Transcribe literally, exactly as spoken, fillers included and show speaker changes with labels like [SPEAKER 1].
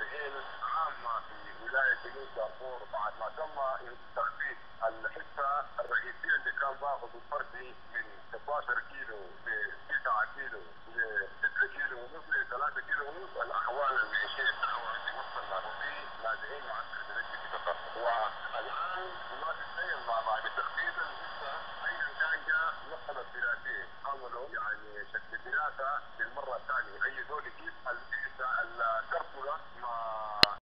[SPEAKER 1] موزعين عامه في ولايه جنوب دارفور بعد ما تم تخفيض الحصه الرئيسيه اللي كان باخذ الفردي من ستاشر كيلو ل تسعة كيلو ل ستة كيلو ونص ل ثلاثة كيلو ونص. الاحوال المعيشيه تحول في وسط الناروبي لاجئين معسكر درجه فقط. والان ما تتخيل مع بعد تخفيض الحصه ايا كان جاء مساله دراسيه عملوا يعني شكل دراسه للمره الثانيه. اي دول يجيب الكركله مع